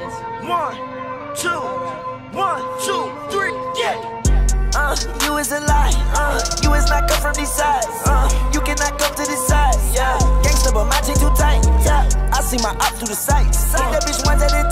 1, 2, 1, 2, 3, yeah. You is a lie, you is not come from these sides, you cannot come to this side, yeah. Gangsta, but my chain too tight, yeah. I see my op through the sights, that bitch wants that